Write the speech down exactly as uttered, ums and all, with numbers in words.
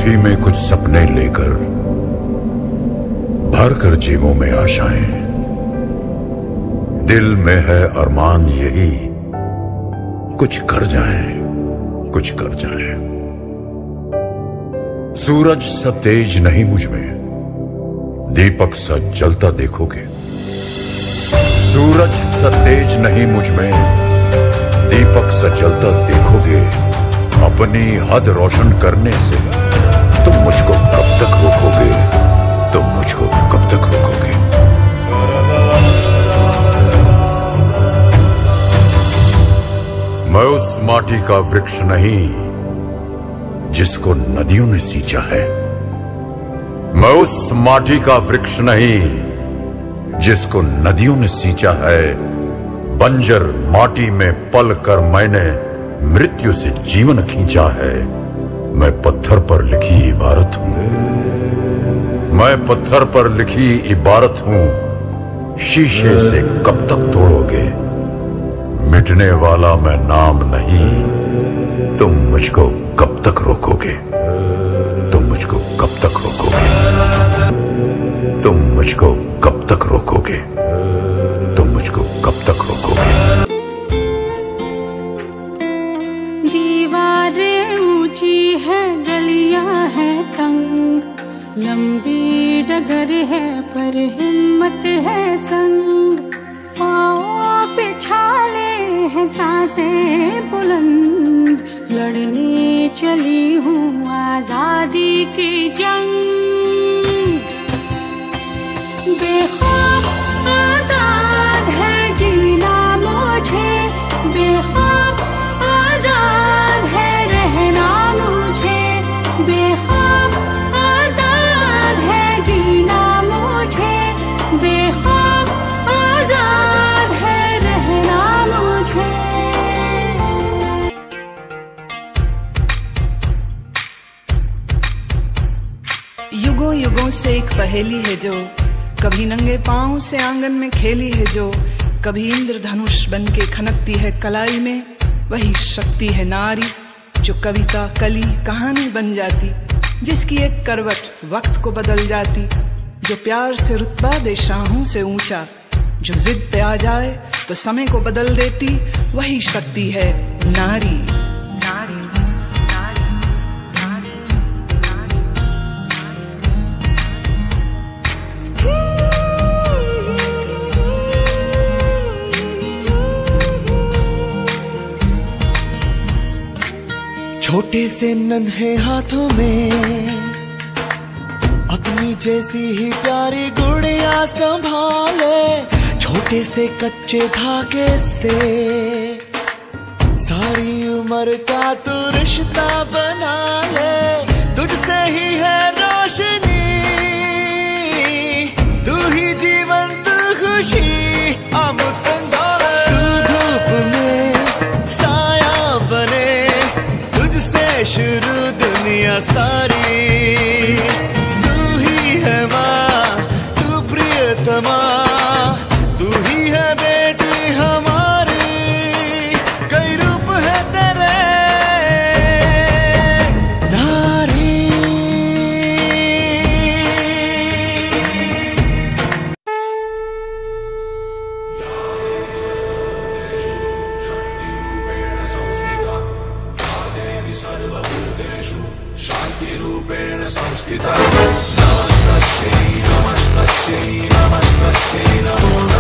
मुट्ठी में कुछ सपने लेकर भर कर जेबों में आशाएं, दिल में है अरमान यही कुछ कर जाएं, कुछ कर जाएं। सूरज सा तेज नहीं मुझ में, दीपक सा जलता देखोगे। सूरज सा तेज नहीं मुझ में, दीपक सा जलता देखोगे। अपनी हद रोशन करने से तुम मुझको कब तक रोकोगे, तुम मुझको कब तक रोकोगे। मैं उस माटी का वृक्ष नहीं जिसको नदियों ने सींचा है। मैं उस माटी का वृक्ष नहीं जिसको नदियों ने सींचा है। बंजर माटी में पल कर मैंने मृत्यु से जीवन खींचा है। मैं पत्थर पर लिखी इबारत हूं, मैं पत्थर पर लिखी इबारत हूं। शीशे से कब तक तोड़ोगे, मिटने वाला मैं नाम नहीं। तुम मुझको कब तक रोकोगे, तुम मुझको कब तक रोकोगे, तुम मुझको कब तक रोकोगे, तुम मुझको कब तक रोकोगे। दीवारें ऊंची है, गलियां है तंग, लंबी डगर है पर हिम्मत है संग। पाँव पे छाले हैं सांसें बुलंद, लड़ने चली हूँ आजादी की जंग। बेखौफ आजाद है जीना मुझे, बेखौफ आजाद है रहना मुझे। बेखौफ आजाद है जीना मुझे, बेखौफ आजाद है रहना मुझे। युगों युगों से एक पहेली है जो कभी नंगे पांव से आंगन में खेली है, जो कभी इंद्रधनुष बन के खनकती है कलाई में। वही शक्ति है नारी जो कविता कली कहानी बन जाती, जिसकी एक करवट वक्त को बदल जाती। जो प्यार से रुतबा दे शाहों से ऊंचा, जो जिद पे आ जाए तो समय को बदल देती। वही शक्ति है नारी। छोटे से नन्हे हाथों में अपनी जैसी ही प्यारी गुड़िया संभाले। छोटे से कच्चे धागे से सारी उम्र का तू रिश्ता बना ले। तुझसे ही है रोशनी, तू ही जीवन तू खुशी। आमुख संभाले, तू धूप में साया बने, शुरू दुनिया सारी। तू ही है माँ, तू प्रियतमा, तू ही है बेटी हमारी। कई रूप है तेरे नारी। सर्वभूतेषु शान्तिरूपेण संस्थिता। नमस्तस्यै नमस्तस्यै नमस्तस्यै नमो